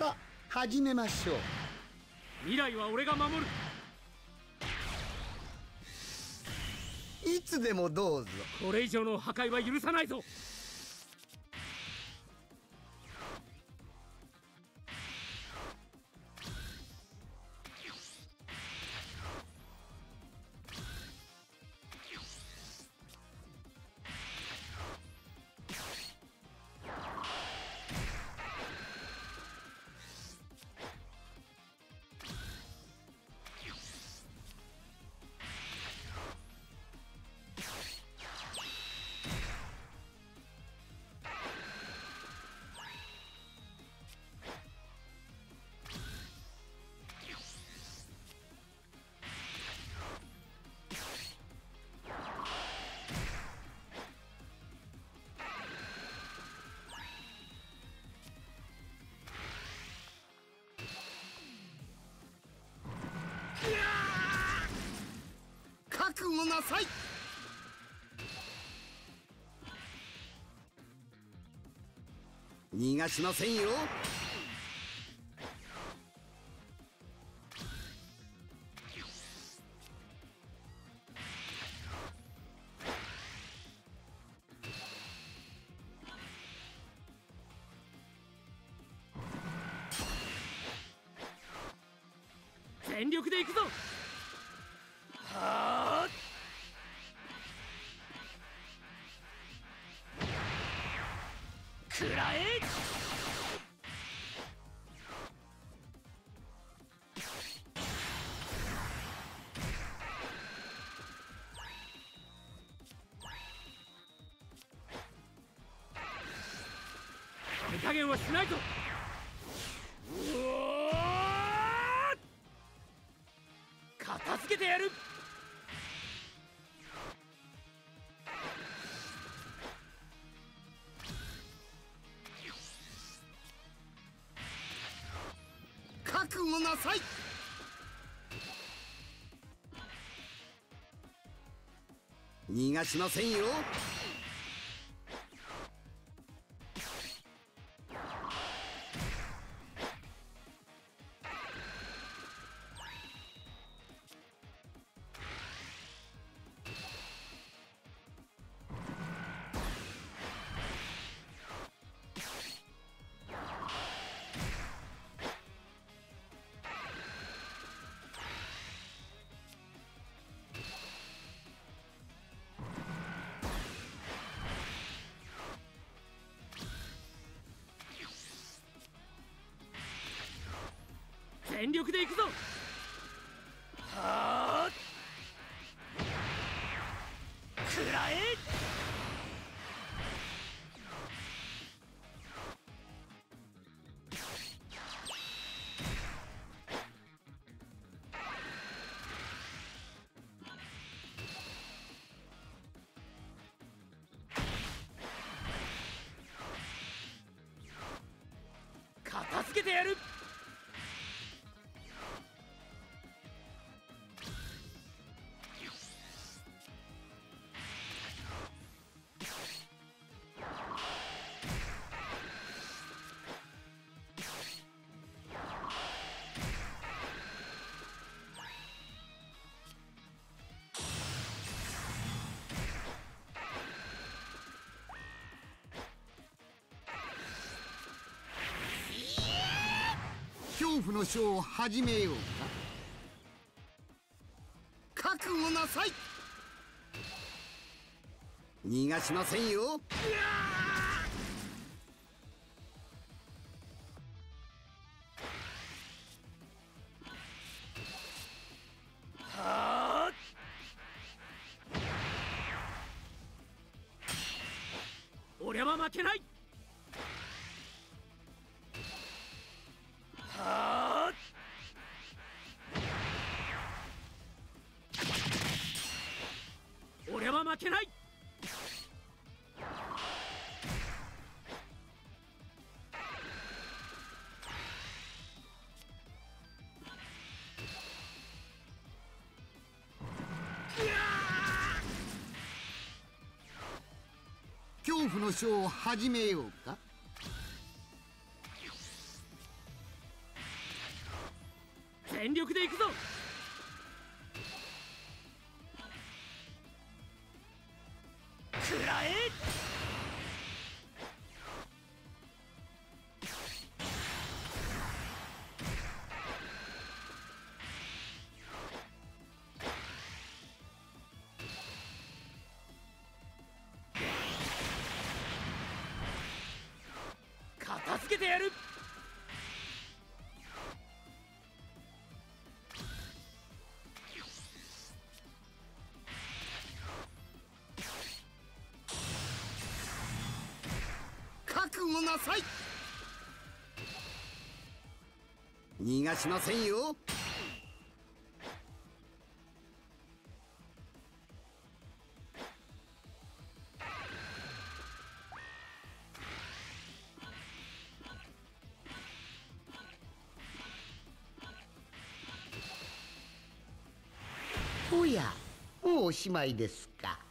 さあ始めましょう。 未来は俺が守る。 いつでもどうぞ。 これ以上の破壊は許さないぞ。 覚悟なさい。逃がしませんよ。 全力で行くぞ。はあ、食らえ。手加減はしないぞ。片付けてやる。 覚悟なさい。逃がしませんよ。 全力で行くぞ。はあ、食らえ。片付けてやる。 恐怖のショーを始めようか。覚悟なさい。逃がしませんよ。 はあ、俺は負けない。はあ、俺は負けない。 恐怖のショーを始めようか。 全力で行くぞ。食らえ。片付けてやる。 覚悟なさい。逃がしませんよ。 おや、もうおしまいですか。